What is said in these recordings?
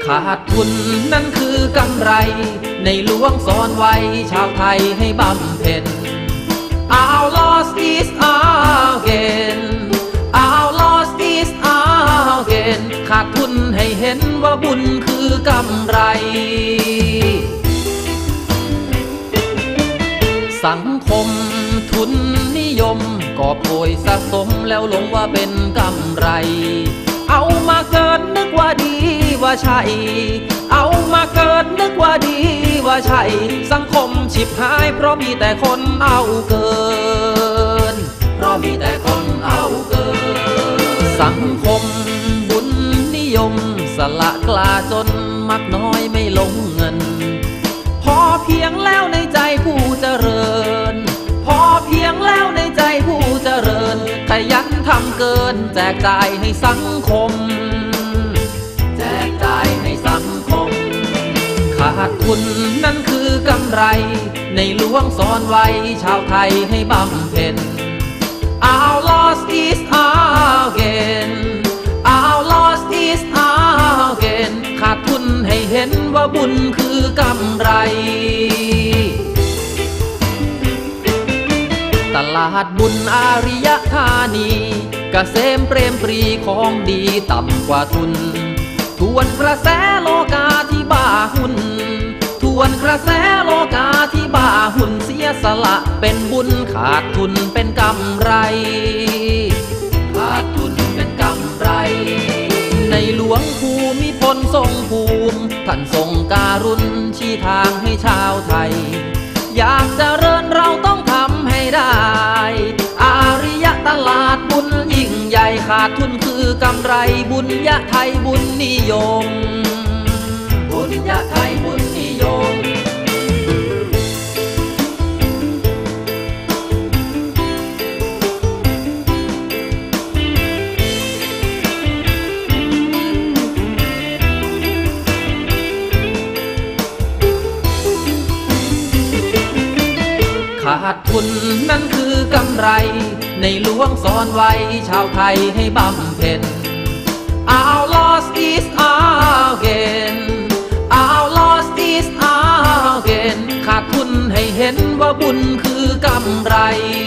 ขาดทุนนั่นคือกำไรในหลวงสอนไว้ชาวไทยให้บำเพ็ญ Our loss is our gain Our loss is our gain ขาดทุนให้เห็นว่าบุญคือกำไรสังคมทุนนิยมกอบโกยสะสมแล้วหลงว่าเป็นกำไรเอามาเกิดนึกว่าดีว่าใช่เอามาเกิดนึกว่าดีว่าใช่สังคมฉิบหายเพราะมีแต่คนเอาเกินเพราะมีแต่คนเอาเกินสังคมบุญนิยมสละกล้าจนมักน้อยไม่ลงเงินพอเพียงแล้วในใจผู้เจริญพอเพียงแล้วในใจผู้เจริญขยันทำเกินแจกจ่ายให้สังคมแจกจ่ายให้สังคมขาดทุนนั่นคือกำไรในหลวงสอนไว้ชาวไทยให้บำเพ็ญ Our loss is our gain Our loss is our gain ขาดทุนให้เห็นว่าบุญคือกำไรตลาดบุญอาริยธานีเกษมเปรมปรีของดีต่ำกว่าทุนทวนกระแสโลกาที่บ้าหุ้นทวนกระแสโลกาที่บ้าหุ้นเสียสละเป็นบุญขาดทุนเป็นกำไรขาดทุนเป็นกำไรในหลวงภูมิพลทรงภูมิท่านทรงการุณชี้ทางให้ชาวไทยอยากเจริญเราต้องทำให้ได้อาริยตลาดบุญยิ่งใหญ่ขาดทุนคือกำไรบุญยะไทยบุญนิยมบุญยะไทยบุญนิยมขาดทุนนั่นคือกำไรในหลวงสอนไว้ชาวไทยให้บำเพ็ญ Our loss is our gain Our loss is our gain ขาดทุนให้เห็นว่าบุญคือกำไร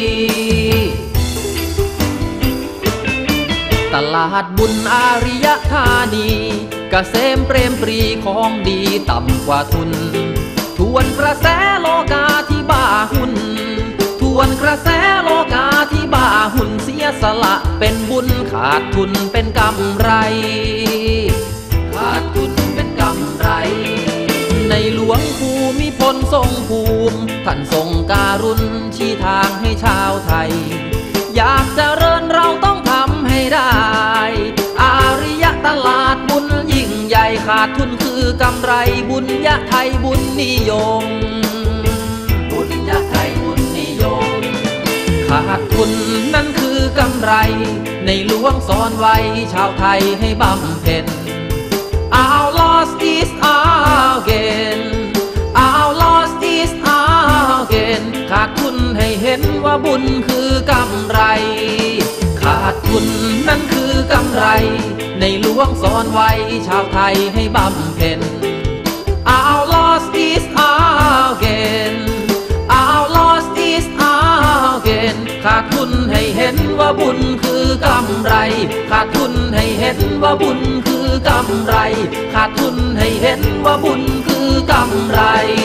ตลาดบุญอาริยธานีเกษมเปรมปรีของดีต่ำกว่าทุนทวนกระแสโลกาที่บ้าหุ้นทวนกระแสโลกาที่บ้าหุ้นเสียสละเป็นบุญขาดทุนเป็นกำไรขาดทุนเป็นกำไรในหลวงภูมิพลทรงภูมิท่านทรงการุณชี้ทางให้ชาวไทยอยากเจริญเราต้องทำให้ได้อาริยตลาดบุญยิ่งใหญ่ขาดทุนคือกำไรบุญยะไทยบุญนิยมบุญยะไทยบุญนิยมขาดทุนนั่นคือกำไรในหลวงสอนไว้ชาวไทยให้บำเพ็ญ Our loss is our gain Our loss is our gain ขาดทุนให้เห็นว่าบุญคือกำไรขาดทุนนั่นคือกำไรในหลวงสอนไว้ชาวไทยให้บำเพ็ญ Our loss is our gain Our loss is our gain ขาดทุนให้เห็นว่าบุญคือกำไรขาดทุนให้เห็นว่าบุญคือกำไรขาดทุนให้เห็นว่าบุญคือกำไร